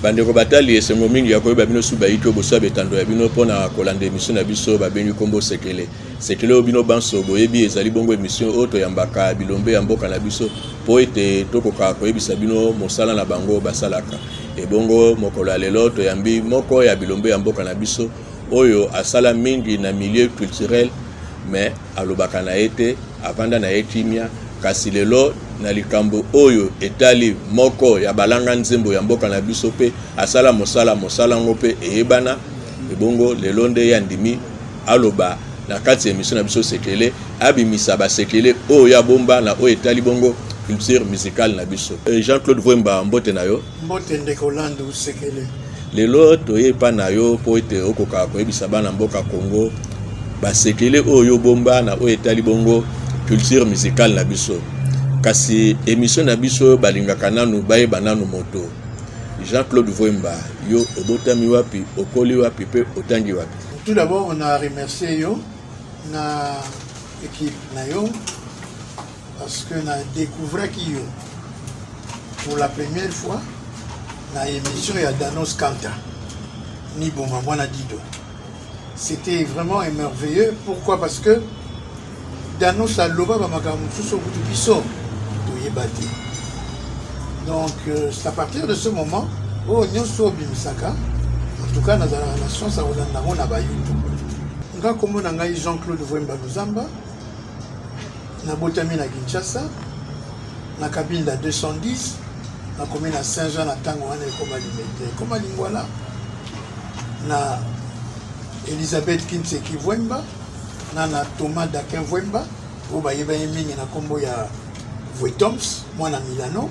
bandeko batali esengo mingi ya koyeba bino su bayito bosa betando ya bino pona kolanda émission na biso babengi kombo sekele sekele obino banso boyebi ezali bongo émission oto yambaka bilombe ya mboka na biso po ete tokoka koyebisa bino mosala na bango basalaka e bongo mokolo ya lelo toyambi moko ya bilombe ya mboka na biso oyo asala mingi na milieu culturel mais alobaka na ete avanda na etimia kasi lelo na likambo oyo etali moko ya balanga nzembo ya mboka na biso pe asala mosala ngope eyebana ebongo lelo nde ya ndimi aloba na kati ya émission na biso sekele abimisa ba sekele oyo ya bomba na oyo etali bongo culture musicale na biso. Jean-Claude Vwemba mbote na yo. Mbote ndeko landu sekele. Lelo toyepa na yo po ete okoka koyebisa bana mboka Congo ba sekele oyo bomba na oyo etali bongo culture musicale na biso. Kasi émission na biso balingaka nanu bayeba nanu moto. Jean-Claude Vwemba yo obotami wapi okoli wapi pe otangi wapi? Tout d'abord on a remercié yo na équipe na yo parce que na découvert qui yo pour la première fois na émission ya Danos Kanta ni Bomba Mwana Dido. C'était vraiment merveilleux. Pourquoi? Parce que Danos aloba ba makambo suso kutu biso toyebati. Donc c'est à partir de ce moment où nyonso bimisaka en tout cas na la chance à olanda na ba YouTube. Nga komo na ngai Jean-Claude Vwemba Luzamba na botami na Kinshasa na Kabinda 210 na commune à Saint-Jean na tango wana ekoma limete koma lingwala na Elisabeth Kinseki Vwemba na Thomas Dakin Vwemba o bayeba mingi na kombo ya Vwetoms mwana Milano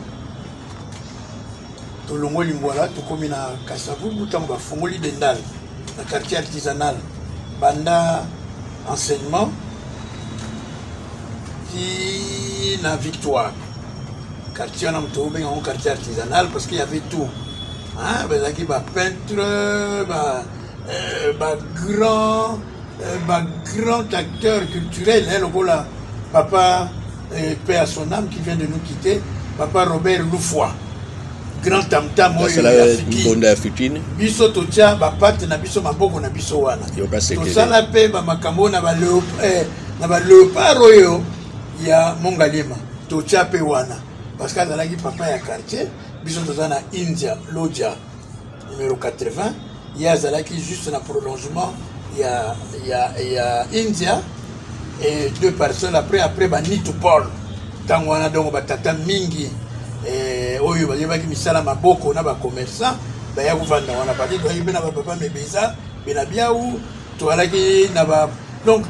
tolongo lingwala tokomi na Kasavubu tango bafungoli dendal na quartier artisanal banda enseignement qui na Victoire quartier on a trouvé un quartier artisanal parce qu'il y avait tout hein qui ba peintre ba grand acteur culturel hein le papa paix à son âme qui vient de nous quitter papa Robert Loufoy grand tam-tam bonda fitine biso totia ba pate na biso maboko na biso wana to sala pe ba makambo na ba leopard oyo ya Mongalema totia pe wana parce que azalaki papa ya quartier biso tozana India Lodja numéro 80 ya azalaki juste na prolongement ya India et deux personnes après Banito Paul tango wana donc batata mingi oyo bayebaki misala maboko na ba commerçant baya kuvanda wana pati to yibena ba papa mebeza bena biaou to alaki na ba donc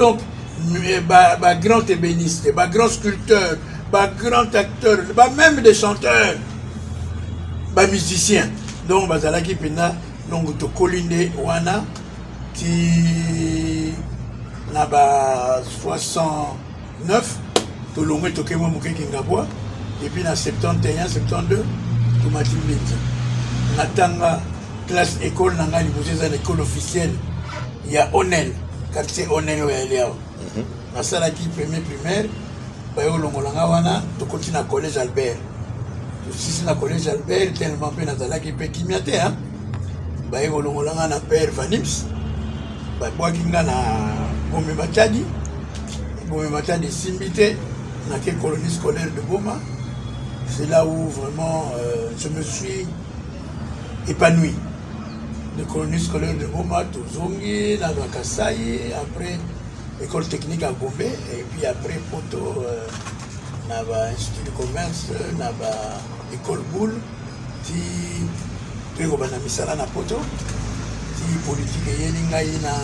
ba grand ébéniste ba grand sculpteur ba grand acteur ba même des chanteurs ba musiciens donc bazalaki pena donc to kolinde wana ti na ba 69 to longwe to kemo mukeki ngabwa et puis en 71 72 to matimbenza natanga classe école nanga libosé za l'école officielle ya Onel quartier Onel ya Eliao na sala qui primaire bayo longolanga wana to continue collège Albert to sisi na collège Albert tellement pe na sala qui pe kimiate hein bayo longolanga na père Vanims ba boakinga na Bombe Matadi Simbité na quelle colonie scolaire de Boma. C'est là où vraiment je me suis épanoui. De colonie scolaire de Boma, Tozongi, la Kasai, après école technique à Gombe, et puis après Poto, Naba Institut de commerce, Naba école Boule, qui Pérobana Misala na Poto, qui politique Yeninga na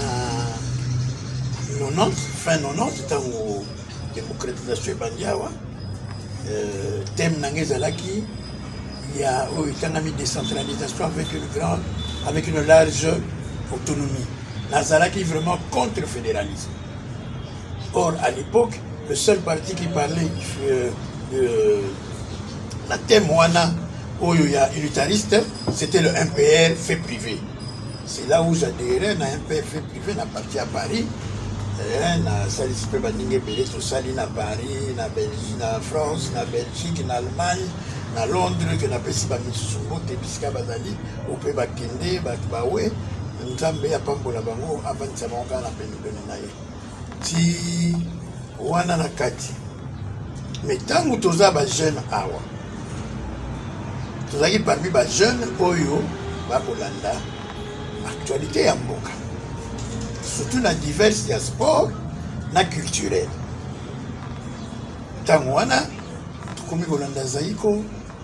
90, fin 90, tango démocratisation Bandiawa. Thème Nangezalaki, il y a une décentralisation avec une large autonomie. Nazalaki vraiment contre le fédéralisme. Or, à l'époque, le seul parti qui parlait de la thème Wana, où il y a unitariste, c'était le MPR fait privé. C'est là où j'adhérais à un MPR fait privé, on a parti à Paris. na salisi pe baninge belé to sali na Paris, na Belgique, na France, na Belgique, na Allemagne, na Londres que na pesi ba misusungo te bisika bazali o pe bakende bawe nzambe ya pambola bango avant ça monga na pene na ye ti wana na kati mais tango toza ba jeune awa tozaki parmi ba jeune oyo ba kolanda actualité ya mboka surtout na divers ya sport na culturel tango wana tukomi kolanda zaiko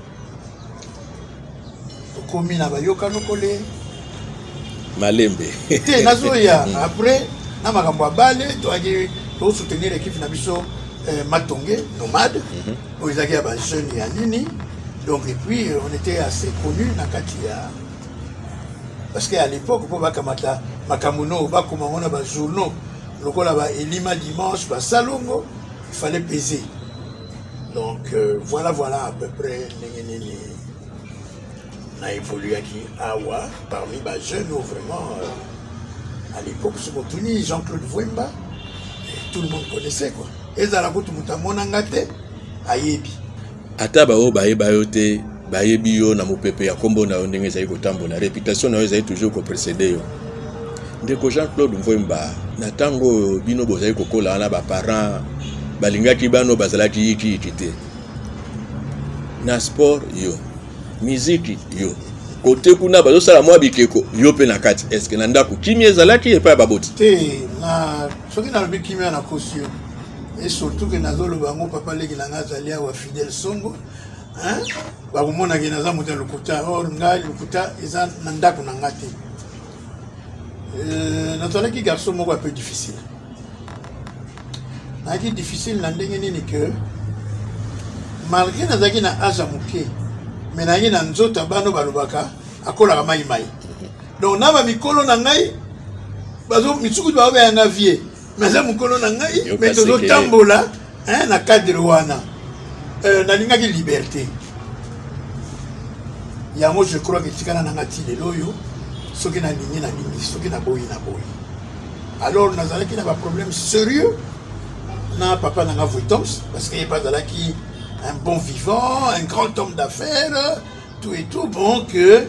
tukomi na bayoka nokole malembe te nazoya après na makambo abale toaki to soutenir l'équipe na biso Matonge nomade où ils avaient un jeune et un nini donc et puis on était assez connus na katia parce qu'à l'époque pour bakamata makamuno ba comme on a ba journaux lokola ba elima dimanche ba salongo il fallait peser donc voilà à peu près on a évolué qui awa parmi les jeunes vraiment à l'époque ce Motuni Jean-Claude Vouemba tout le monde connaissait quoi et ça la route mutamona ngate ayebi ata ba o bayeba yote bayebi yo na mopepe ya kombo na ndenge za iko tambola réputation na yo za toujours ko précéder yo ndeko Jean-Claude Vouemba na tango bino bozali kokola na ba parents balingaki bano bazalaki yiki te na sport yo musique yo côté kuna bazo sala mwa bikeko yo pe na kati est-ce que na ndako kimi ezalaki e pa baboti te na soki na lobi kimi na kosio et surtout que nazolo bango papa leki na ngazalia wa Fidel Songo hein ba komona ke naza moto lokuta or ngai lokuta eza na ndako na ngate na tolaki garçon moko un peu difficile na ki difficile na ndenge nini que malgré nazaki na âge moké mais na yina nzota bano balobaka akola mai mai donc na ba mikolo na ngai bazo mitsuku ba ba nga vie mais za mikolo na ngai mais tozo tambola hein na cadre wana na linga ki liberté ya mo je crois que tikana na ngati lelo yo soki na lingi soki na boyi alors nazalaki na ba problème sérieux na papa na nga Vuitoms parce qu'il pas là qui un bon vivant, un grand homme d'affaires, tout et tout, bon que...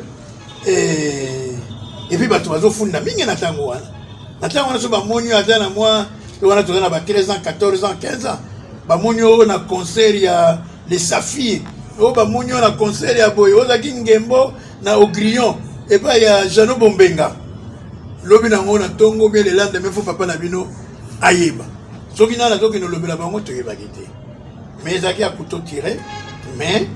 Et puis, bah, tu vas au fond de la mine, Natango. Natango, on a souvent monu à dans moi, on a 13 ans, 14 ans, 15 ans. Bah, monu, on a concert, il y a les saphirs. Oh, bah, monu, on a concert, il y a Boyo, on a Kingembo, na au grillon. Et puis, il y a Jano Bombenga. Lobi na on a Tongo, bien les lendemain, faut papa Nabino, Aïba. Ce qui n'a pas de lobi la bango, tu es baguette. Mais il y a un couteau tiré, mais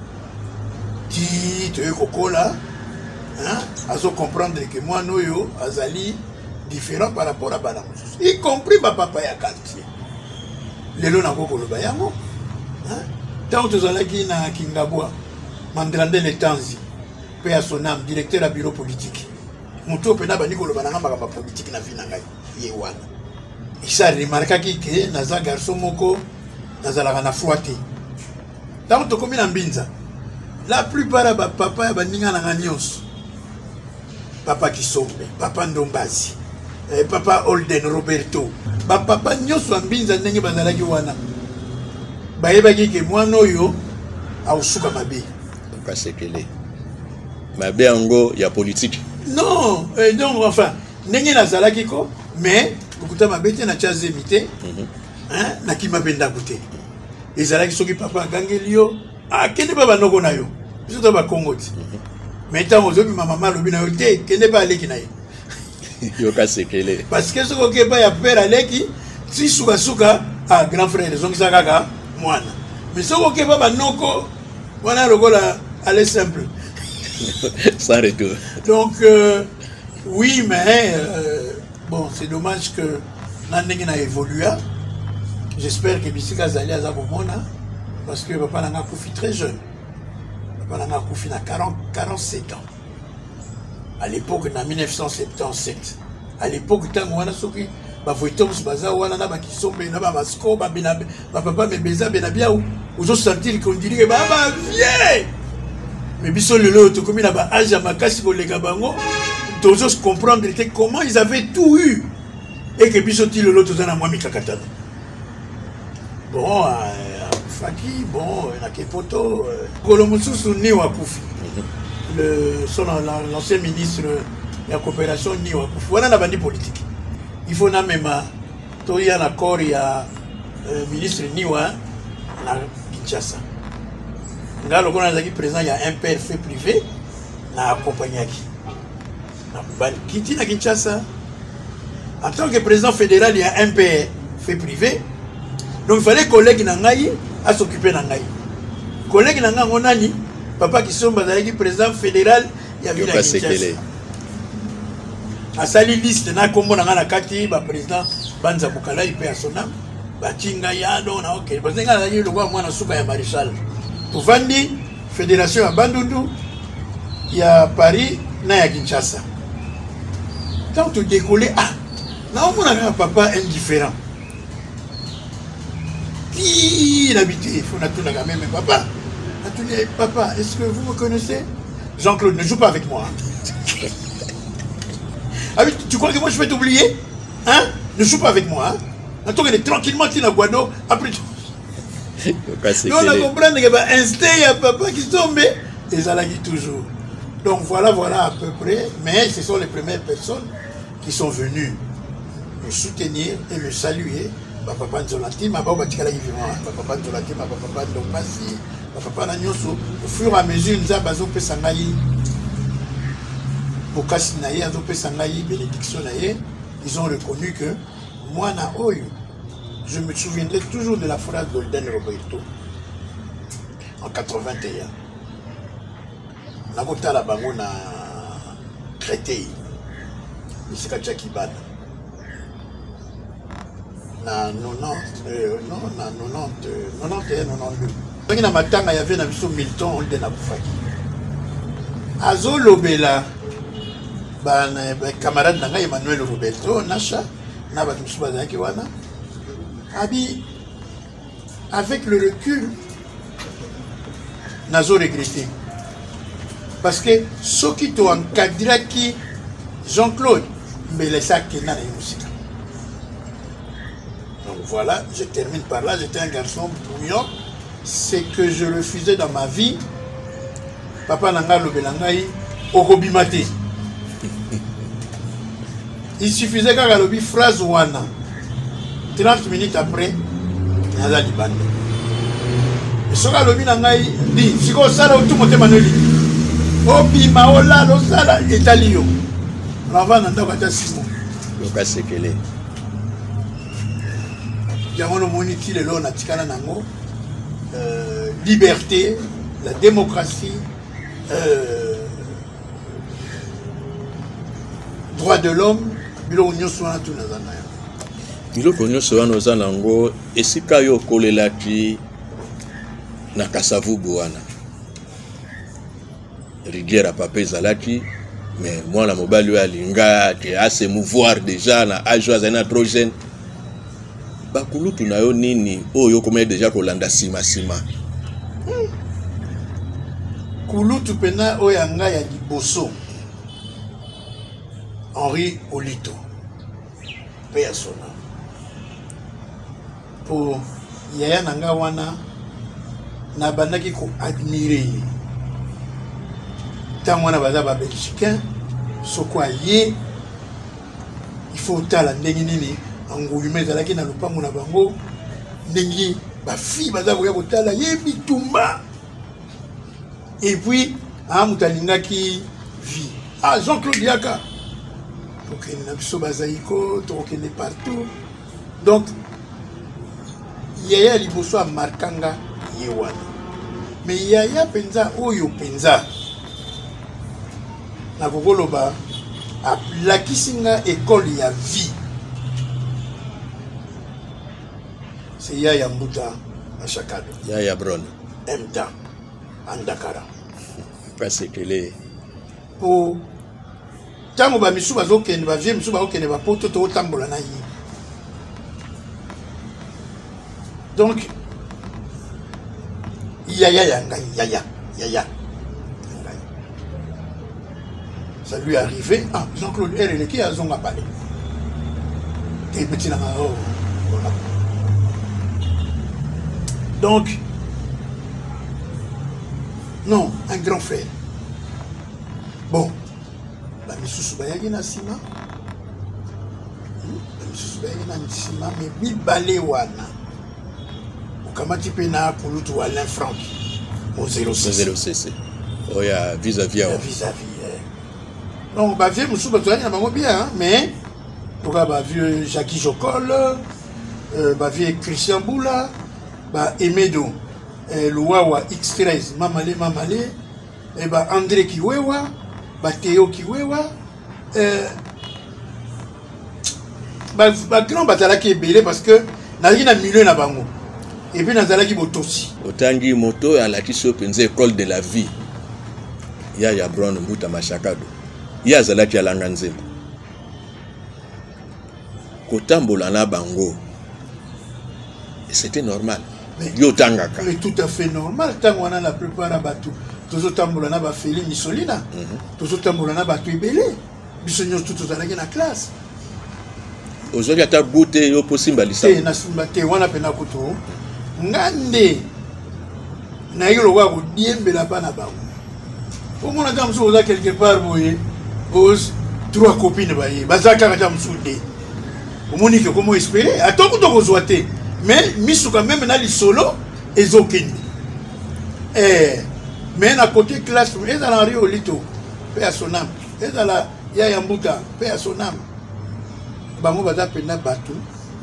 qui te cocola, à se comprendre que moi, nous, azali différent par rapport à Banamos. Y compris ma papa et quartier. Les lots n'a pas de bayamo. Tant que tu as qui na Kingaboua, Mandrandé Netanzi, paix à son âme, directeur à bureau politique. Mon tour pena banikolo bananga ma politique na vinangai. Yewan. Il s'est remarqué que naza garçon moko. Nazalaka na fouate. Tant que comme mbinza. La plupart de papa ya baninga na nyos. Papa Kisombe, papa Ndombazi, papa Olden Roberto. Papa nyos wa mbinza ndenge bazalaki wana. Bayebaki ke mwana oyo ausuka mabe. Pas sekele. Mabe ango ya politique. Non, donc enfin, ndenge nazalaki ko, mais okuta mabe te na chazemite. Hein na kima benda goûter ezalaki soki papa gangelio akende baba noko na yo biso to ba kongoti mais tant ozobi mama lobi na yo te kende ba aleki na yo ka sekele parce que soko ke ba ya père aleki si suka a grand frère zongi sakaka mwana mais soko ke baba noko wana lokola aller simple sans retour donc oui mais bon c'est dommage que l'année n'a évolué. J'espère que Bissika Zali a Zabomona, parce que papa n'a Koufi très jeune. Papa n'a Koufi à 47 ans. À l'époque, en 1977. À l'époque, tant qu'on a sauvé, Vuitoms, Baza, Wana, Bakisombe, Nabasco, papa, mais Beza, Benabia, où je sentis qu'on dirait que Baba, viens! Mais Bissol le lot, comme il a âge à Makasi pour les Gabango, tu oses comprendre comment ils avaient tout eu. et que puis sorti le lot tout ça moi mikakatana. Bon, Faki, bon, Nakepoto, Kolomususu ni wakufi. L'ancien ministre de la coopération ni wakufi. Voilà la bande politique. Il faut na même il y a un accord, il y a ministre Niwa na Kinshasa. Là, le gouvernement présent, il y a un père fait privé na accompagné qui. Qui dit na Kinshasa. En tant que président fédéral, il y a un père fait privé. Donc il fallait que collègue Nangaï à s'occuper Nangaï. Collègue Nangaï, on a dit, papa qui sont président fédéral, il y avait la Kinshasa. À sa liste, na kombo na na kati ba président Banza Bukala il paie à son âme. Ba tinga ya do na OK. Parce que nga le roi moi na suka ya maréchal. Pour Vandi fédération à Bandundu, il y a Paris na ya Kinshasa. Quand tu décoller na on a papa indifférent. Qui l'habité, il faut tout la même papa. Papa, est-ce que vous me connaissez? Jean-Claude, ne joue pas avec moi. Ah oui, tu crois que moi je vais t'oublier? Hein? Ne joue pas avec moi. Hein? Attends, il est tranquillement, tu n'as Guado. Après tout. Nous, on a compris qu'il y a un instinct à papa qui tombe. Et ça l'a dit toujours. Donc voilà à peu près. Mais ce sont les premières personnes qui sont venues me soutenir et me saluer. Papa Nzolati, ma papa Tikala vivant. Papa Nzolati, ma papa Ndombasi, ma papa Nanyoso. Au fur et à mesure, nous avons besoin de Sangaï. Bokasi Naye, Sangaï, bénédiction Naye. Ils ont reconnu que moi, na Oyo, je me souviendrai toujours de la phrase d'Olden Roberto en 81. Nakota la bango na Créteil, Misika Tchakibana. Na 90, non, na 91, 92. Quand il y a matanga, il y avait un Milton, on était à Boufaki. Azo Lobela, camarade Nanga Emmanuel Roberto, Nacha, Nabatumsuba Kiwana, Abi, avec le recul, Nazo regretté. Parce que ceux qui t'ont encadré, qui Jean-Claude, mais les sacs qui n'ont pas. Donc voilà, je termine par là. J'étais un garçon bouillant. C'est que je refusais dans ma vie. Papa Nanga Lobelangaï, Orobimate. Il suffisait qu'à Galobi phrase Wana. 30 minutes après, Naza Libande. Et ce Galobi Nangaï dit, si on sala tout monte Manoli. Obima Ola, Losala, Italio. On va dans le Simon. Le cas c'est qu'elle est. Liberté, la démocratie, droit de l'homme, biloko nyonso wana tuna zana ya. Biloko nyonso wana ozana ngo esika yo kolelaki na Kasavubu wana. Rivière papa ezalaki mais mwana mobali oyo alinga ke ase mouvoir déjà na âge azana trop jeune. Bakulutu na yo nini oyo komé déjà kolanda sima. Kulutu pena oyanga ya liboso. Henri Olito. Personne. Pour yaya nanga wana na bandaki ko admirer. Tant wana baza ba Belgicain soko aye il faut tala ndenge nini angulumé ezalaki na lopango na bango ndenge ba fille baza koya kotala ye bitumba. Et puis mutalingaki vie Jean-Claude Yaka tokende na biso bazaiko tokende partout. Donc yaya liboso a markanga ye wana mais yaya penza oyo penza na kokoloba aplakisinga école ya vie. C'est Yaya Mbuta à Chakado. Yaya Bron. Mta Andakara. Parce que les. Pour tango ba misu bazokende ba vie misu bazokende ba poto to tambola na yi. Donc Yaya Yangai Yaya. Ça lui est arrivé. Jean-Claude R. qui a zonga parlé. te petit na oh voilà. Donc non, un grand frère. Bon, ba misusu bayaki na sima. Ba misusu bayaki na sima mais mibale wana. Okamati pe na kulutu wa Alain Franck au 06. Oh ya vis-à-vis. Donc ba vieux mususu bazali na bango bien mais toka ba vieux Jackie Jokol, ba vieux Christian Boula, ba Emedo Loa wa X13 Mamale et ba André Kiwewa, ba Théo Kiwewa, ba grand batalaki ebele parce que nazaki na milieu na bango et puis nazalaki botosi otangi moto à la kiso penze école de la vie ya Brown Mbuta Mashakado ya zalaki alanga nzembo kotambola na bango et c'était normal. Mais tout à fait normal. Tant qu'on a la plupart à Batou, tous autant Moulana va faire Missolina, tous autant Moulana va tout belé. Bisogno tout à la classe. Aujourd'hui, tu as goûté au possible. C'est Nasimbate, on a peine à couteau. Ngande Naïlo wa Diembe la Panaba. Pour mon adam sur quelque part, vous voyez, trois copines, Bazaka Adam Soudé. Au Monique, comment espérer? Attends que tu vous soyez. Mais Misuka même dans les solo et Zokini. Mais à côté classe, et dans la Rio Lito, paix à son âme. Et dans la Yayambuta, paix à son âme. Bango Bada Pena Batu.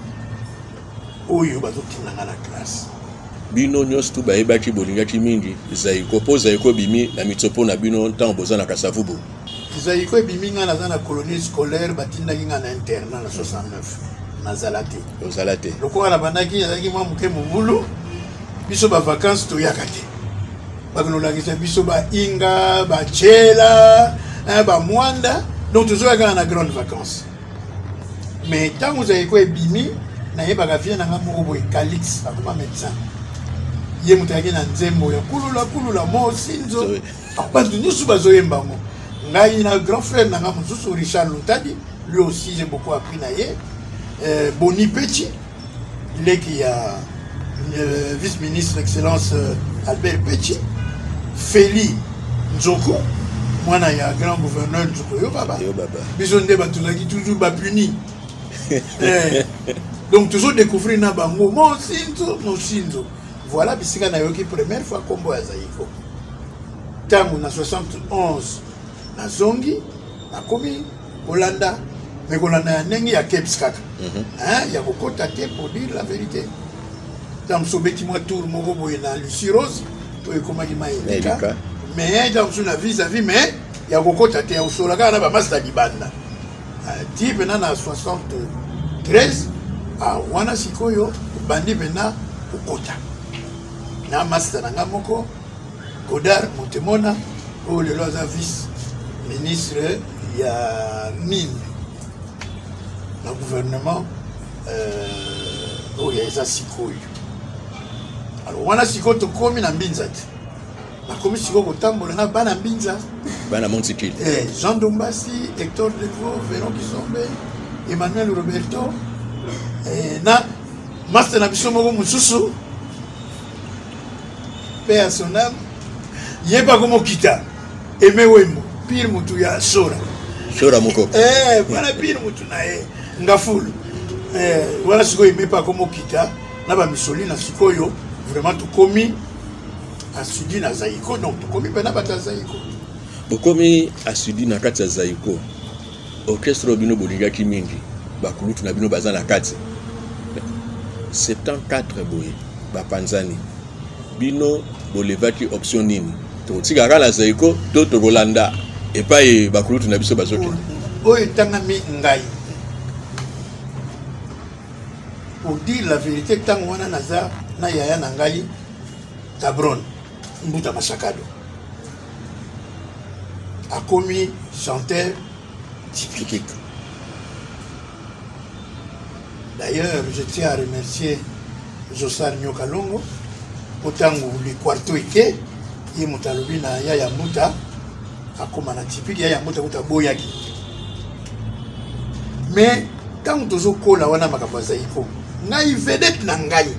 Oyo Bazo Kinanga la classe. Bino nyos tu baebaki bolingaki mingi Zaiko po Zaiko bimi na mitsopo na bino ntan boza na Kasavubu. Zaiko bimi nga na colonie scolaire batinda nga na internat na 69. Nazalate. Ozalate. Loko na bandaki yazaki mwa muke mubulu. Biso ba vacances to yakate. Bakino lakisa biso ba inga, ba chela, ba mwanda. Donc toujours yakana na grandes vacances. Mais tant vous avez quoi bimi na yeba ka vient na moko boy Calix akoma médecin. Ye mutaki na nzembo ya kulula mo sinzo. Pas de nous bazo yembango. Ngai na grand frère na ngamususu Richard Lutadi, lui aussi j'ai beaucoup appris na ye. Boni Petit, il est qui a vice-ministre excellence Albert Petit, Feli Nzoko, moi il y a grand gouverneur Nzoko, yo baba. Bison de batulaki toujours ba puni. Donc toujours découvrir na bango mon sinzo. Voilà bisika na yoki première fois combo ya Zaiko. Tango na 71 na zongi na komi Hollanda. Mais qu'on a un nengi à Kepskak. Il y a beaucoup de pour dire la vérité. Dans ce petit mois tour, mon robot est dans Lucie Rose. Mais dans ce vis-à-vis, mais il y a beaucoup de tâtés au sol. Regarde, la masse d'Alibanda. Type na 73, à Wanasikoyo, bandi bena au Kota. Na master Nangamoko, Godard, Montemona, où le loza vice-ministre, il y a mine. Le gouvernement il y a ça Sikoyo. Alors on a Sikoyo comme na Mbinza. La commission Sikoyo tambola na bana Mbinza. Bana Montikil. Jean Dombassi, Hector Levo, Véron Kisombe, Emmanuel Roberto. Na master na biso moko mususu. Paix à son âme. Yeba como kita. Aimé Wembo. Pire mutu ya Sora. Sora moko. Voilà pire mutu na Ngafulu. Voilà ce qu'il pas comme Okita. N'a pas misoli na sikoyo. Vraiment tout commis à Sudi na Zaiko. Donc tout commis pas na bata Zaiko. Bokomi à Sudi na kati Zaiko. Orchestre bino bolinga ki mingi. Bakulutu na bino bazan na kati. 74 boye. Ba Panzani. Bino bolevaki option nini. To tigara la Zaiko to Rolanda. Et pas bakulutu na biso bazoki. Oyo tangami ngai. Pour dire la vérité, tant qu'on a naza na yaya nangai Tabron Mbuta Mashakado a commis chanteur typique. D'ailleurs, je tiens à remercier Josar Nyokalongo autant que le quarto ike et Mutalobi na yaya Mbuta a comme na typique yaya Mbuta Mbuta Boyaki. Mais Quand tozo kola wana makambo zaiko ngai vedette na ngai.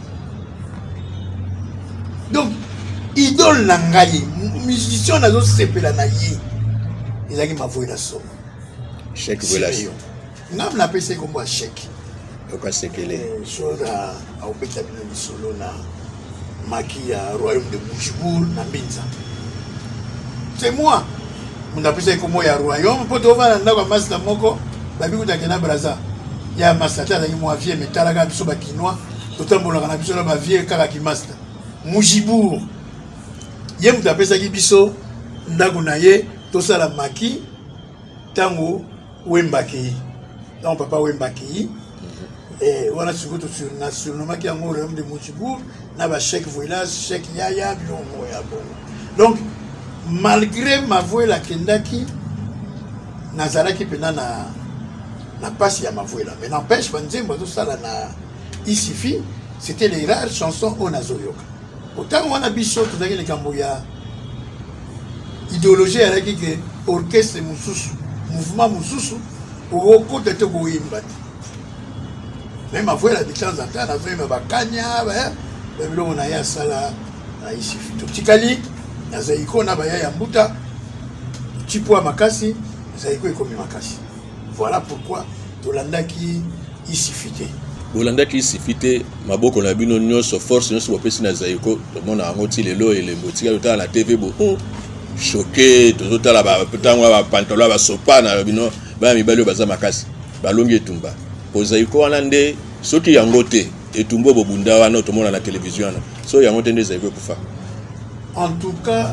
Donc idole na ngai musicien nazo sepela na ye. Ezaki mavoila so. Chèque relation. Ngam na pese kombo chèque. Oka sekele. Soda a opeta bino solo na maki ya royaume de Bouchebourg na Mbinza. C'est moi. Mon appelé comme ya royaume pour te voir na kwa master moko babi kutakena braza. Ya master ta zangi moi vie metalaga biso ba kinois totambola kana biso na ba vie kaka ki master. Bouchebourg. Ye mutapesa ki biso ndako na ye to sala maki tango wembaki. Donc papa wembaki. Et on a surnommé qui a un royaume de Bouchebourg, n'a pas chèque voyage, chèque yaya, donc malgré ma voix la Kendaki, Nazara qui pena na passe ya ma voix là, mais n'empêche pas dire tout ça là na Isifi, c'était les rares chansons au Nazoyoka. Autant on a bichot tout dans les Camboya, idéologie avec que orchestre mususu, mouvement mususu, au côté de Goïmbati. Même ma voix la de temps en temps, la voix ma kanya, mais on a ya sala, ici tout petit cali, na zaiko na baya ya mbuta, chipo makasi, zaiko ekomi makasi. Voilà pourquoi Tolanda qui ici fité. Tolanda qui ici fité, maboko na bino nyonso force nyonso bopesi na zaiko, to mona ngoti lelo ele mbotika yota na TV bo. Choqué, to tala ba putango ba pantalon ba sopa na bino, ba mibali baza makasi, balongi etumba. Zaiko wana nde soki yango te etumbo bobunda wana otomona na télévision wana so yango te nde zaiko kufa. En tout cas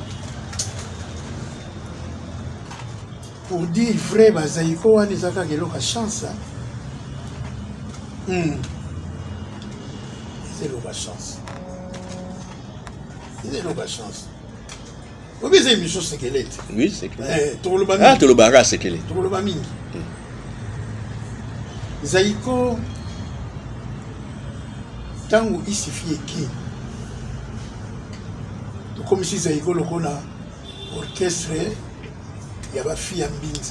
pour dire vrai bazaiko wana ezaka keloka chance c'est loka chance obi c'est émission sekelete. Oui c'est toloba sekele toloba mingi. Zaiko tango isifi eki to comme si Zaiko lokola orchestre ya ba fille ya Mbinza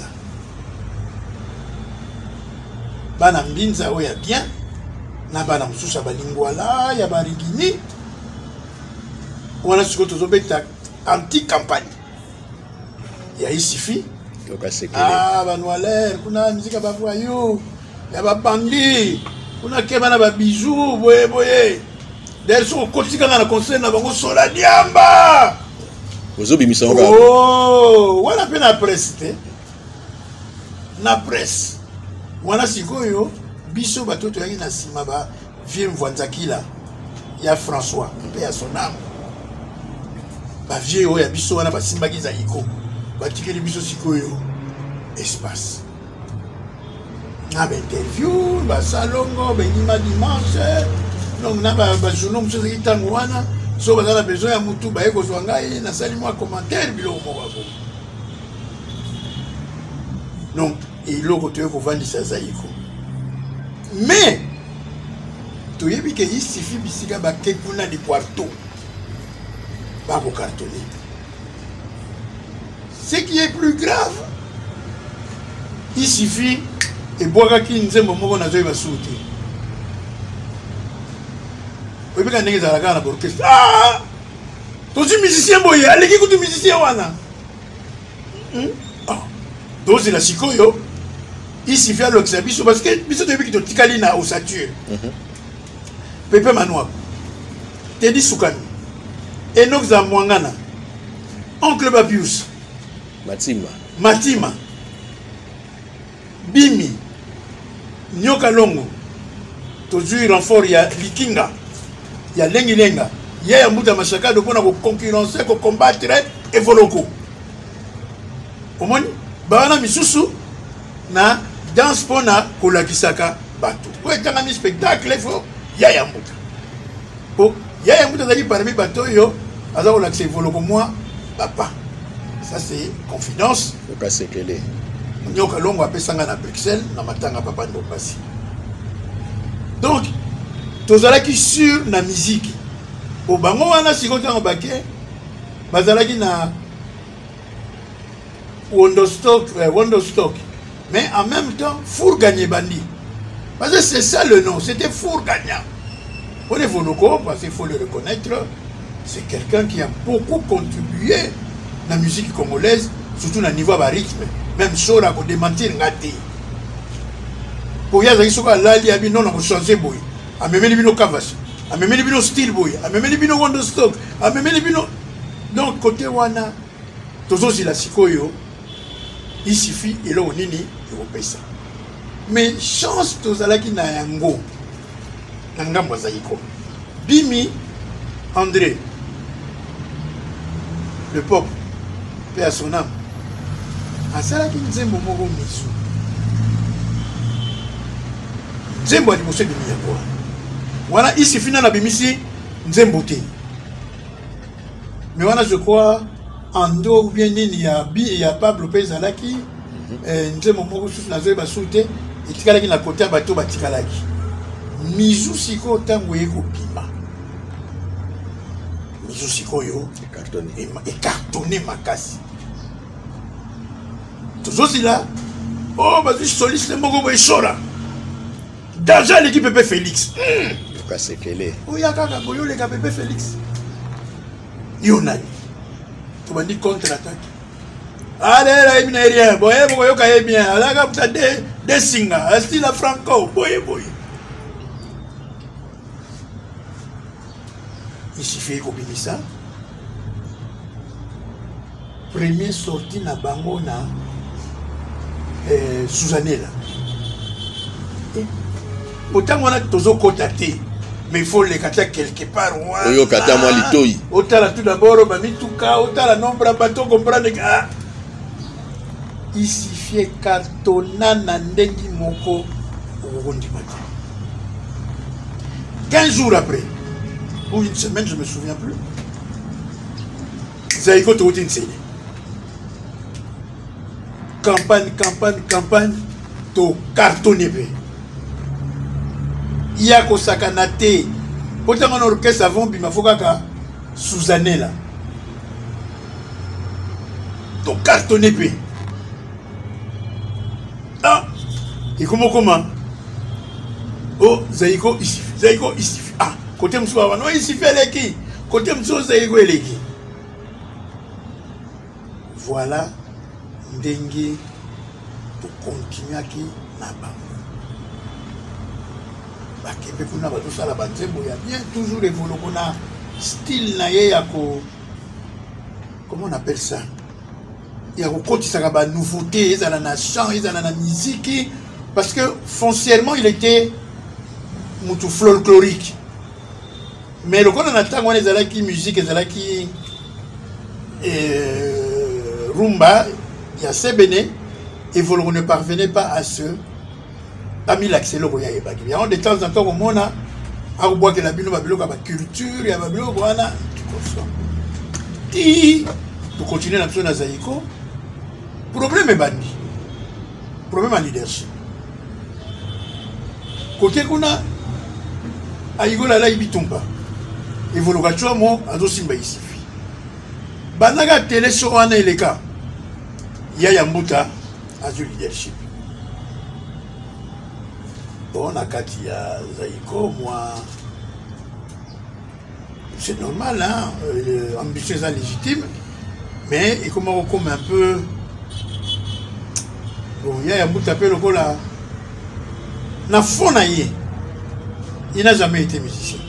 bana Mbinza oya bien na bana mususa balingwala ya barigini wana siko tozobeta anti campagne ya isifi loka sekele banwaler kuna muzika bavoyo ya ba bandi kuna keba na ba bijou boye derso kotika na concert na bango sola diamba ozo bimisa ngo wala pe na presse te na presse wana sikoyo biso batoto yangi na sima ba vie mvanzakila ya François pe ya sonam ba vie o ya biso wana basimba kiza iko batikeli biso sikoyo espace na interview ba salongo benima dimanche donc na ba journaux monsieur qui tango wana so ba la besoin ya mutu ba eko zwanga na sali moi commentaire bilo mo babo donc et loko te ko vandi sa zaiko mais to yebi ke isifi bisika ba kekuna di quarto ba ko cartonner ce qui est plus grave il suffit et boire qui nous aime moko na zo ba souti obi ka ndenge za la orchestre tozi musicien boye aleki kutu musicien wana dozi la sikoyo il suffit à l'oxabiso parce que biso de biki to tikali na osature Pepe Manoa Teddy Soukani Enoch Zamwangana Oncle Babius Matima Bimi Nyoka Longo Tozui renfort ya Likinga ya Lengilenga ya Mbuta Mashaka de pona ko concurrencer ko combattre et voloko omoni bana misusu na danse pona ko lakisaka bato ko etanga mi spectacle fo ya Mbuta po ya Mbuta zali parmi bato yo aza ko lakise voloko moi papa ça c'est confidence le kasekele Nyoka Longo apesanga na Bruxelles na matanga papa ndo pasi. Donc tozalaki sur na musique o bango wana sikota ngobake bazalaki na Wonderstock Mais en même temps, Four Gagné Bandi. Parce que c'est ça le nom, c'était Four Gagnant. Pour les Voloko, parce qu'il faut le reconnaître, c'est quelqu'un qui a beaucoup contribué à la musique congolaise, surtout au niveau de rythme. Même chose à démentir ngati. Pour y aller sur la ligne, non, on a changé boy. A même les bino cavache, a même les bino style boy, a même les bino Wonderstock, a même les bino. Donc côté wana, toujours si la sikoyo, il suffit et là on nini, on paye ça. Mais chance tous à la qui n'a yango, nangam wazaiko. Bimi, André, le peuple, paix à son âme. À ça là qui nous aime au misu. Nzembo a dimosé de Miyako. Voilà, il suffit dans la bimisi, Nzembo te. Mais voilà, je crois, Ando ou bien il y a Pablo Pezalaki, Nzembo Moko sous la zoé basoute, et Tikalaki na côté à bateau Batikalaki. Mizu Siko tango yeko pima. Mizu Siko yo, écartonné makasi. Toujours là, oh, vas-y, soliste le Moko Boychora. Déjà l'équipe Pépé Félix. Oui, il y a l'équipe Pépé Félix. Il y en a. Tu m'as dit contre-attaque. Allez, là, il n'y a rien. Boye, boye, boye, bien. Là, tu as des signes. Style Franco. Boye, boye. Il suffit qu'on finisse ça. Première sortie na Bangona. Suzanella. Autant on a toujours contacté, mais il faut les cater quelque part. Oyo kata moi litoi. Autant là tout d'abord, mami tout cas, autant la nombre bateau comprendre que il suffit cartonna nandengi moko au Rondi Mati. 15 jours après, ou une semaine, je ne me souviens plus. Zaïko Toutin Sene. Campagne, to cartonné. Il y a que ça canate. Pourtant, on orchestre avant, puis il faut que Suzanella. Donc, cartonné. Ah, et comment? Oh, Zaïko, ici. Ah, côté Moussa, non, ici, fait les qui? Côté Moussa, Zaïko, les qui? Voilà, Ndengue, pour continuer à qui? Naba. Il y a bien toujours évolué. On a style, comment on appelle ça? Il y a une nouveauté, il y a un chant, il y a la musique. Parce que foncièrement, il était folklorique. Mais le coup, on attend qu'on ait qui musique, qui rumba, il y a ces béné, et vous ne parvenez pas à ce. Ami l'accès le royal et a de temps en temps au monde à boire que la bino babilo comme culture et à babilo voilà qui pour continuer la zone à Zaïko problème est bandi problème en leadership côté qu'on a aïgola là ibitumba et vous le voyez moi à dos simba ici banaga télé sur un éleka il y a Yambuta à du leadership. Bon, à Katia Zaïko, moi, c'est normal, hein, ambitieuse et légitime, mais il commence comme un peu. Bon, il y a un bout d'appel au là. Na fond, il n'a jamais été musicien.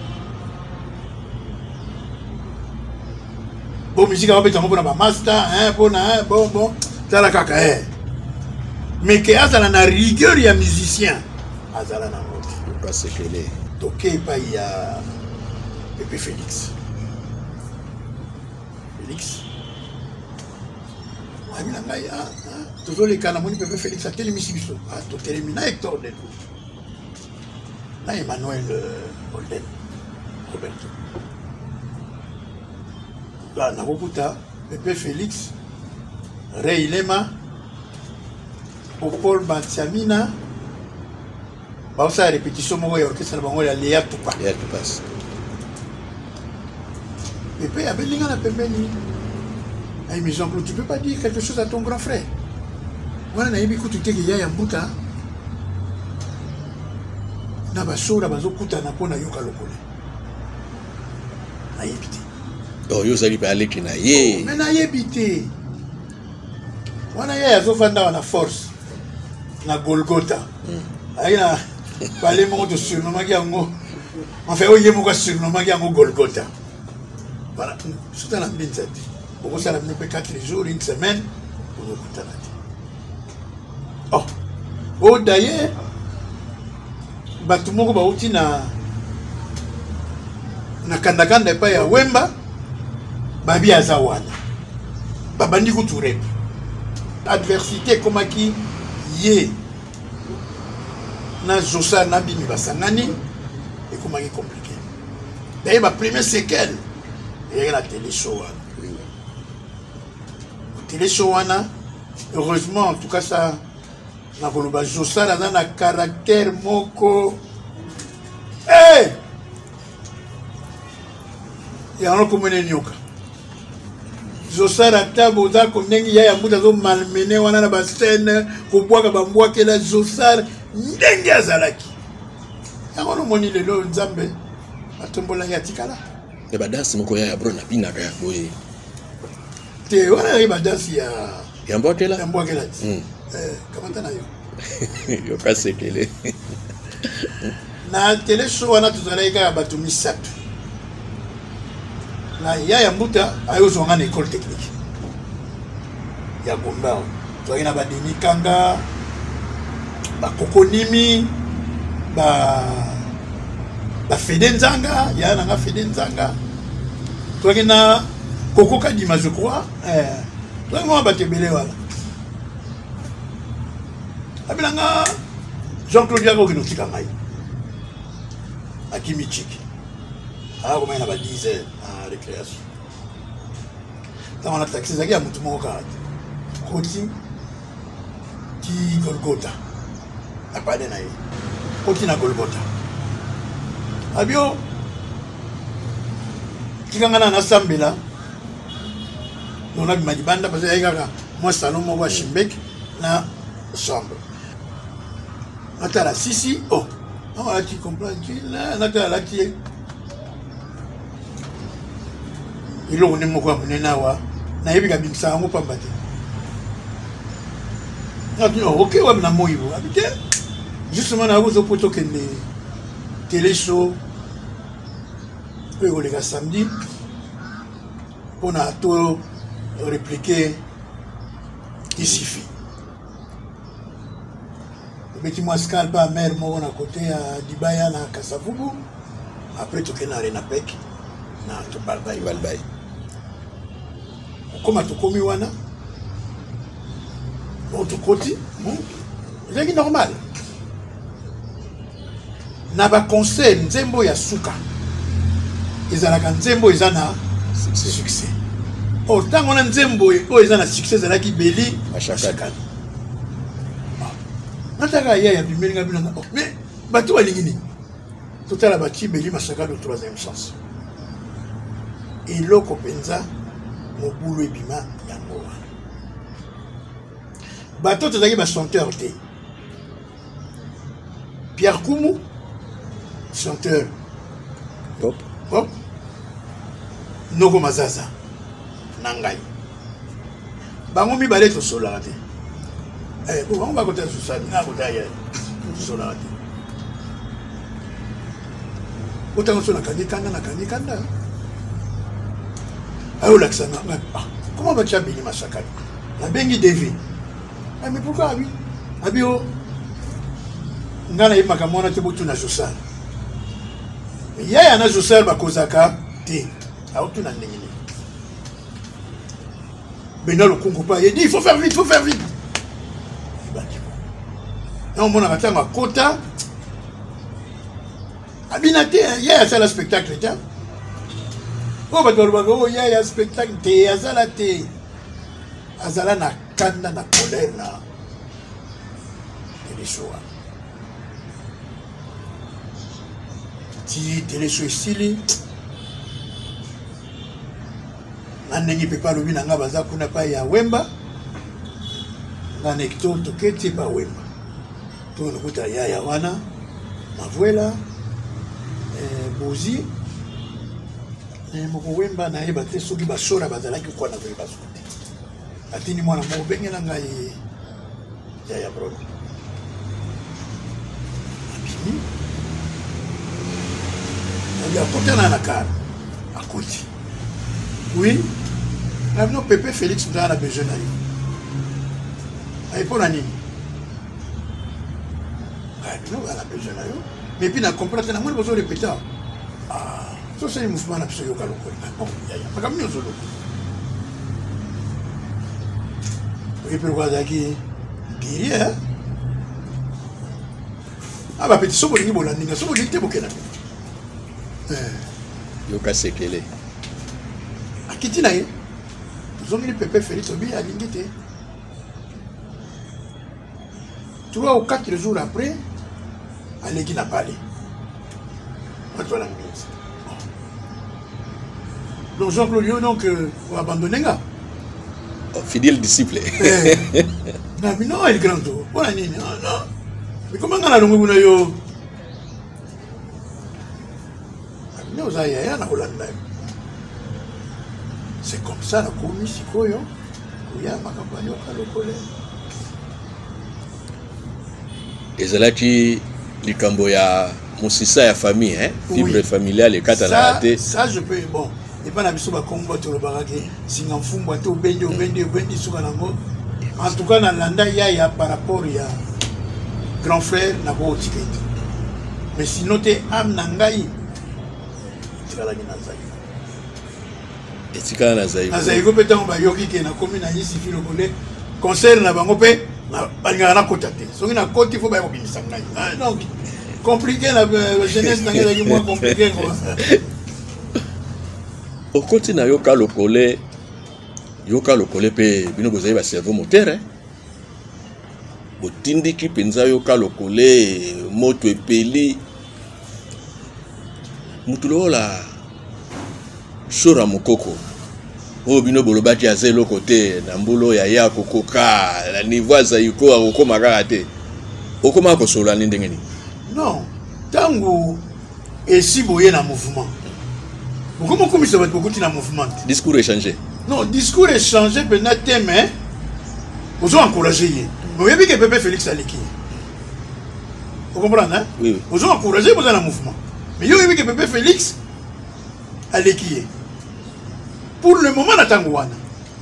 Bon, musique, on va mettre un master, bon, ça la caca. Mais qu'il y a une rigueur, il y a un musicien. Azala na moti. Pas séquelé. Toké pas il y a Pépé Félix. Ami na ngai toujours les cas na moni Pépé Félix a télémission. Ah to télémina Hector de tout. Na Emmanuel Golden Roberto. Là na bokuta Pépé Félix Ray Lema Paul Bantiamina. Ça répétition moi orchestre na bango ya Léa Tupa. Pépé a benga na pembeni. Ay mais Jean-Claude, tu peux pas dire quelque chose à ton grand frère. wana nayebi kutu te ke Yaya Mbuta na basoda bazokutana mpona yoka lokole nayebi te. Yo ozali mpe aleki na ye me nayebi te wana ye azofanda wana force na Golgotha ayi na pale moko tosurnomaki yango enfin oye moko asurnomaki yango Golgotha. Voilà, c'est un ambiance. Pour ça, on a 4 jours, une semaine, pour nous écouter. Oh, d'ailleurs, tout le monde va aussi na kandakanda pa ya Wemba, babi azawana. Babandi kuturep. Adversité comme qui yé na Josa na bimi basangani et comment est compliqué. D'ailleurs, ma première séquelle. Il y a la télé-show. Télé-show, heureusement, en tout cas, ça, Josa a un caractère moko. Hey! Il y a un comme un nyoka. Josa a tabo da comme nengi ya muda zo malmené wana na ba scène ko boaka ba mboaka la Josa ndengi azalaki. Ya ngono moni lelo nzambe atombola ya tikala. Et bah danse mon koya bro na bina kaya boye te wana yi danse ya mbokela comment na yo yo kasekele na télé show wana tuzalaika ya batu misatu na Yaya Mbuta ayo zonga na école technique ya Gomba toki na ba Denis Kanga ba Kokonimi ba Fede Nzanga, il y a un Fede Nzanga. Toi qui na Koko Kadima, je crois. Toi moi batebele wala. Abilanga Jean-Claude Yago qui nous tika mai. Akimi Chiki. Ah comment il a 10 heures à récréation. Dans la taxi zaki a mutu moka. Koti qui Golgotha. A pas de naï. Koti na Golgotha. Abio kikangana na sambela nona bimajibanda parce que yaka moi salon mo wa Shimbek na chambre atala sisi oh on a tu comprends tu là natala qui ilo on mo kwa munena wa na yebika bimsa ngo pambate na tu OK wa na moyibo abite justement na vous poto kende télé show les gars samedi on a tout répliqué ici fi le petit mascal ba mère mo na côté à Dibaya na Kasavubu après tout na Arena Pek na to balbay comment to komi wana autre côté c'est normal. Na ba conseil nzembo ya suka ezalaka nzembo ezana succès tango na nzembo o ezana succès ezalaki beli mashaka nataka ya bimelinga bino mais bato balingi nini totala bati beli mashaka de 3e sens eloko penza mobulu ebima yango wana bato tozalaki bachanteur te Pierre Koumou chanteur pop Nogo Mazaza Nangai bango mibale to sola te bango ba kota susani na kota ya sola te otango sola kanda ayo laksana comment va tu abili masakali la bengi devi mais pourquoi abi ngana yima kamona te botu na Josal Yaya na Josal bakozaka te auto na ndengini Benoît le Congo pas il dit il faut faire vite non mon attaque ma quota abinate Yaya ça le spectacle tiens oh bato Yaya spectacle te azala na kanda na colère na télé show ti télé show style na ndenge pe pa lobi na nga baza kuna pa ya Wemba anecdote toke pa wemba to nakuta yaya wana mavuela bozi moko wemba na yeba te soki basora bazalaki kwa na koyeba soki atini mwana moko bengela ngai yaya bro abimi ya kotana na kar akoti oui abino Pepe Félix mtana besoin na yo ayepona nini abino ala besoin na yo mais puis na comprendre na moi besoin répéter so c'est mouvement na biso yoka lokoli yaya makambo nyonso loko oyebi loko azalaki guerrier bapeti so bolingi bolandinga so bolingi te bokena yoka sekele akiti na ye tozongeli Pepe Félix obi alingi te 3 ou 4 jours après aleki na pale atwala ngezi donc Jean-Claude Lyon donc abandonné nga fidèle disciple na bino il grand to bona nini non mais comment ngana longo buna yo abino za yaya na Hollande c'est comme ça la komi sikoyo kuya makambo yo kalokole ezalaki likambo ya musisa ya famille hein fibre familiale kata na raté ça je peux bon et pas na biso ba kombo to le baraki singa mfumbo to bendi suka nango en tout cas na landa ya par rapport ya grand frère na ko ticket mais sinon te am na ngai tikala ni nazai etikala nazai ko peta ba yoki ke na komi na yisi filo kole concert na bango pe na banga na kota te soki na koti fo ba ko binisa ngai non compliqué la jeunesse na ngai moins compliqué quoi okoti na yoka lokole pe bino bozali ba cerveau moteur hein botindiki penza yoka lokole moto epeli mutulo la shora mokoko o bino bolobaki azelo côté na mbulo ya kokoka la niveau zaiko akokoma kaka te okoma kosola ni ndenge ni non tango esi boye na mouvement comment ça va être beaucoup de mouvement discours échangé non discours échangé peut-être mais vous encourager mais vous avez que Pepe Félix aleki vous comprenez hein oui vous encourager vous dans le mouvement mais vous avez que Pepe Félix aleki pour le moment na tango wana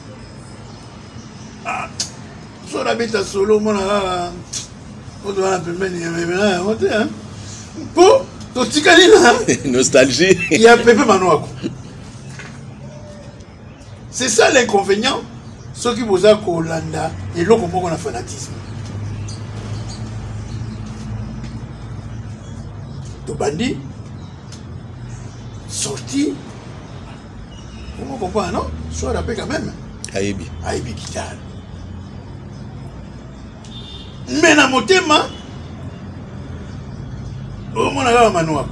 so la beta solo mona on doit la pembeni mais on hein pour nostalgie. Il y a Pepe Manouako. C'est ça l'inconvénient. Ceux qui vous ont Kolanda et l'autre comment on a fanatisme. De bandit sorti. Vous comprenez non? Soit la paix quand même. Aïbi. Aïbi Kital. Mais dans mon thème, au moins là Manouako.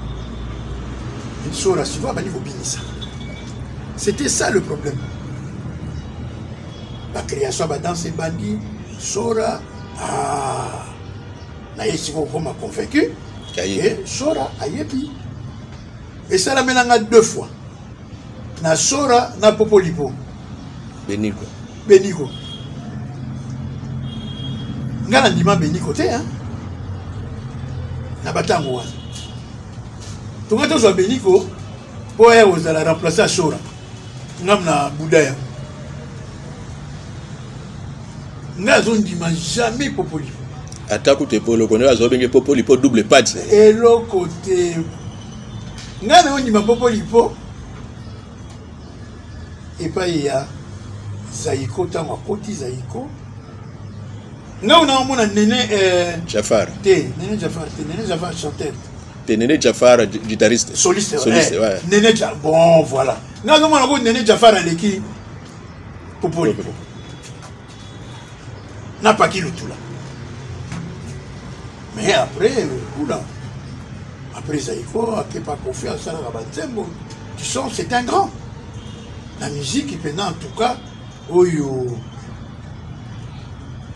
C'était ça le problème. La création dans ces bandits, Sora, m'a convaincu, et Sora, Ayebi. Et ça l'amène à 2 fois. Na Sora, na Popolipo. Benigo. Ngana ndima Benigo te, hein. Na batango wana. Tout le monde a Benigo pour la remplacer à Sora. Nous avons Boudaya. Nous n'avons jamais Popoli. Attaque ou Tepolo, on a Popoli pour double patch. Et l'autre côté, nous avons Popoli pour. Et pas il y a Zaïko, Tamakoti Zaïko. Nous avons Néné Jafar. Néné Jafar chanteur. Néné Jafar, guitariste. Soliste, ouais. Néné Jafar, bon, voilà. Nous avons Néné Jafar à l'équipe. Popoli. N'a pas qui le tout là. Mais après, oula. Après Zaïko, qui n'a pas confiance à la Rabantembo, tu sens, c'est un grand. La musique, il peut en tout cas,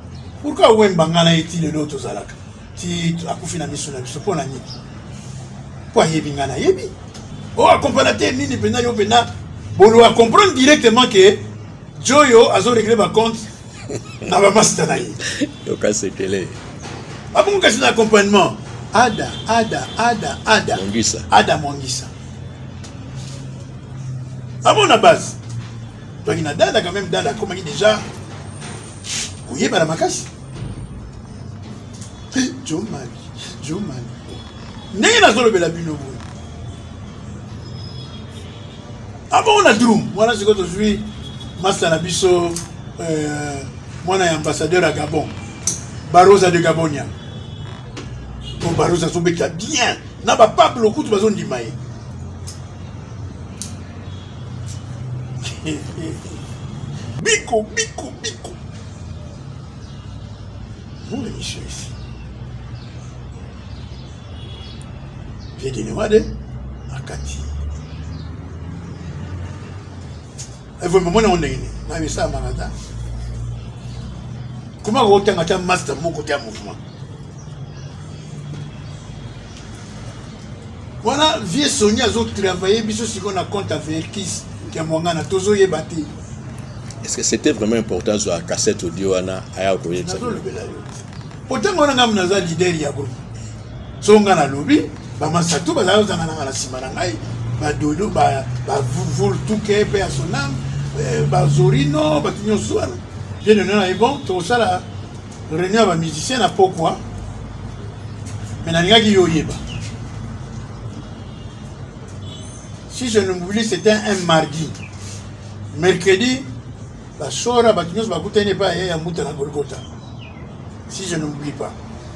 Pourquoi Wemba ngana eti le loto zalaka? Ti akufi na miso na biso pona nini? Pour yebi ngana yebi. Oh accompagnateur nini pena yo pena. Bon on comprendre directement que Joyo a réglé ma compte na ba master na yi. Yo ka sekele. Abon ka sina accompagnement. Ada. Mongisa. Ada Mongisa. Abon na base. Donc il a dada quand même dada comme il déjà. Oui, bah la macasse. Joe Mali. N'est pas dans le belabino. Ah bon, on a Droum. Voilà ce que je suis. Master Nabiso. Moi, on est ambassadeur à Gabon. Barossa de Gabonia. Bon, Barossa sont bien. N'a pas beaucoup de besoin d'image. Biko. Vous l'émission ici. J'ai dit, ne m'adé, Akati. Et vous me montrez, on est né. Ça, Manata. Comment vous avez un master mon côté mouvement? Voilà, vieux Sonia a travaillé, bisous si on a compte avec qui est mon gars, Tozo est battu. Est-ce que c'était vraiment important sur la cassette audio à Ayakoye? Pourtant, on a un leader ya groupe. So on a un lobby, Masatou, on a un simarangai, Dodo, Vul Touké, paix à son âme, Zorino, Batignon Soir. Bien de nous, bon, tout ça là, réunion à musicien à pourquoi? Mais n'a rien qui yoyeba. Si je ne m'oublie, c'était un mardi. Mercredi, la Sora, Batignon, Bakoute n'est pas à Moutana Golgotha. Si je n'oublie pas.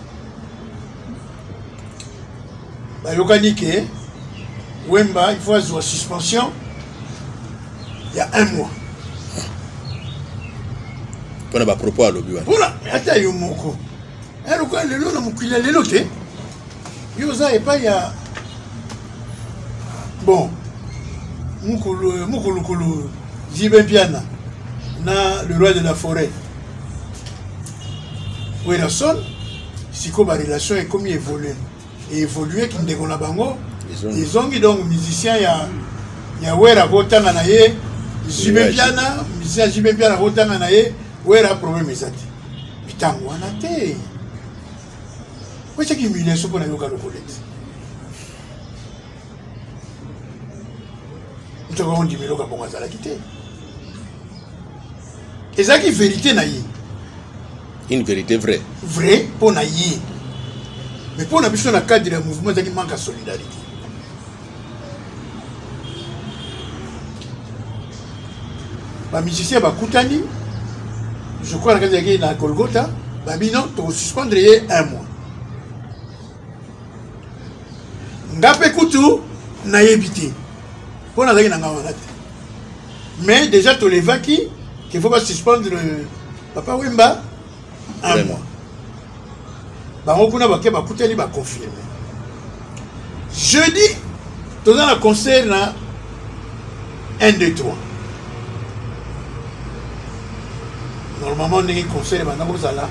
Yokani Wemba, il faut avoir suspension. Il y a 1 mois. Pour la propos à l'objet. Voilà, attends, Yomoko. Le loté. Yosa et pas, il y a. Bon. Moukoulou, Jibempiana. Na le roi de la forêt. Werson, si comme la relation est comme évolué. Et évolué qui ne dégonne pas bango. Ils ont dit donc musicien il y a Wera Rotana naye, Jibempiana, musicien Jibempiana Rotana naye, Wera problème ezati. Putain, wana te. Quoi c'est qui m'ilait ce qu'on a eu au collecte. Nous avons dit mais le Gabon a la quitté. Et ça qui vérité naye. Une vérité vraie. Vrai pour naïe. Mais pour la mission dans le cadre du mouvement, il manque de solidarité. Les musiciens Koutani, je crois que y a Golgotha, non, tu suspendre 1 mois. Ngapé Koutou, n'a évité. Pour la mais déjà, tu les vaquis, qu'il ne faut pas suspendre Papa Wemba 1 mois. Barokuna Bakeba Koutani va confirmer. Jeudi, tu as un concert là 1, 2, 3. Normalement, on a un concert là.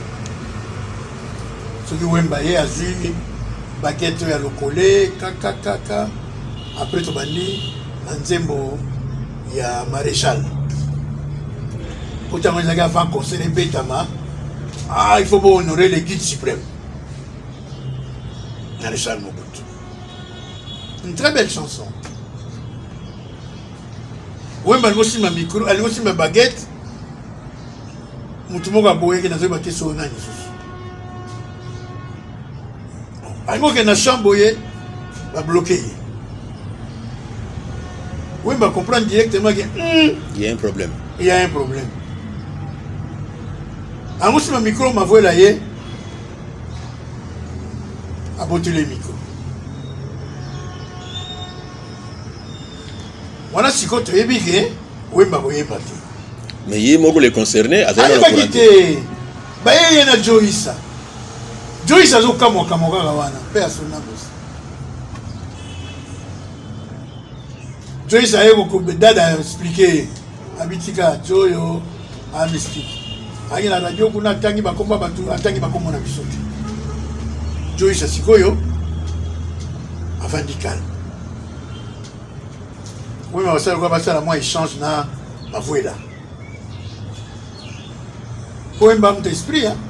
Ce qui Wemba a vu, baguette à le coller, kaka. Après, tu as dit, Nzembo, il y a Maréchal. Pour tu as un concert de Betama, il faut honorer les guides suprêmes. Maréchal Mobutu. Une très belle chanson. Wemba a aussi ma micro, elle a aussi ma baguette. Moutumo a boyé qui n'a pas été sonné. Alors que la chambre va bloquer. Wemba comprend directement qu'il y a un problème. Il y a un problème. Alors si ma micro m'a volé là, à botter les micros. Voilà si quand tu es bigué, Wemba voyait pas. Mais il y a les concernés. Il y a Joïsa. Joïsa a Kamoka Kamoka, personnellement. Joïsa a beaucoup de dada expliqué. Abitika, Joyo, Amistik. ayi la radio kuna tangi bakomba batu atangi bakomba na bisote Joyce Sikoyo avandikal oui mais ça quoi ça moi échange na Mavuela pour un d'esprit hein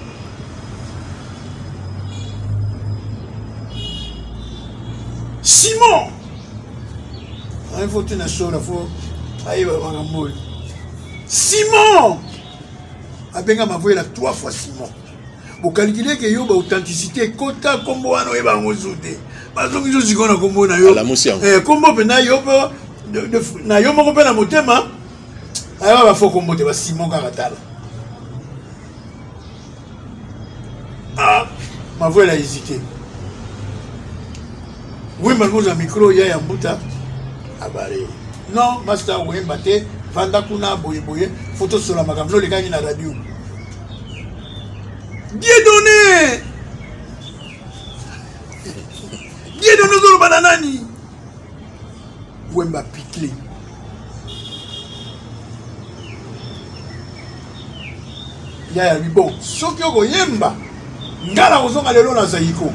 Simon il faut une chose il faut aïe Simon abenga Mavuela 3 fois Simon vous calculez que yo ba authenticité kota kombo wana eba ngozude bazongi zo zikona kombo na yo kombo pe na yo na yo moko pe na motema aya ba fo kombo te ba Simon karatala ah Mavuela hésité oui malgré le micro ya mbuta abare non master oui mbate vanda kuna boye photo sur la makamno le gagner na radio Dieudonné zolo bananani Wemba Pitlé ya bon soki oko yemba ngala kozonga lelo na Zaiko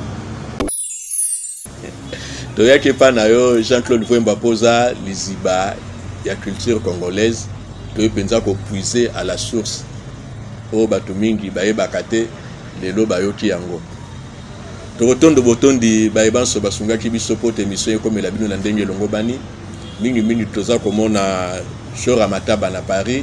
toyaki pa na yo Jean-Claude Wemba posa liziba ya culture congolaise to penza ko puiser à la source o bato mingi bayebaka te lelo bayoki yango tokotondo botondi bayebanso basungaki biso po émission ekomela bino na ndenge longo bani mingi toza komona Shora Mataba na Paris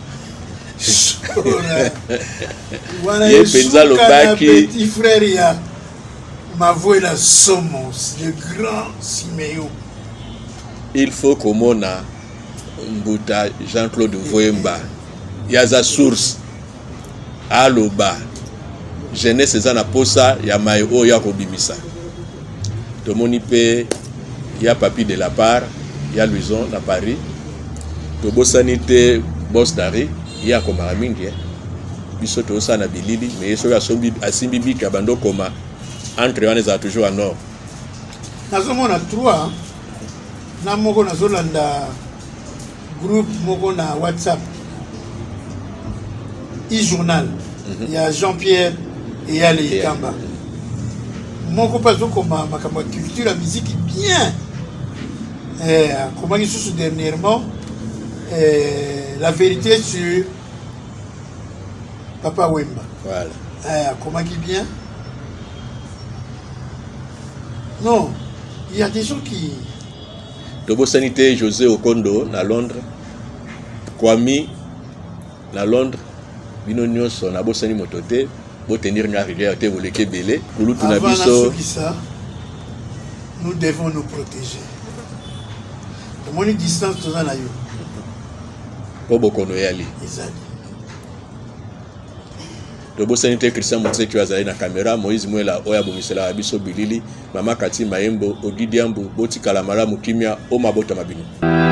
ye penza lobaki petit frère ya Mavuela Somos le grand Siméon il faut komona mbuta Jean-Claude Wemba yaza source aloba jeunesse eza na posa ya mai oyo ya kobimisa tomoni pe ya papi de la part ya Louison na Paris tobosani te boss dari ya komara mingi biso tosa na bilili mais soki asimbi bika bando koma entre wana eza toujours en or nazomona 3 na moko nazolanda groupe moko na WhatsApp e-journal il y a Jean-Pierre et Ali Kamba mon copain comme ma culture la musique bien comment ils sont dernièrement la vérité sur Papa Wemba voilà comment qui bien non il y a des gens qui Tobo Sanité José Okondo na Londres Kwami na Londres bino nyonso na bosani motote bo tenir nga rivière te voleke belé kulutu na biso nous devons nous protéger de mon distance toza na yo po bokono yali ezali Tobo Sanité Christian Motseki azali na caméra Moïse Mwela oya bomisela biso bilili mama Kati Mayembo Ogidiambu botikala mala mukimia o mabota mabino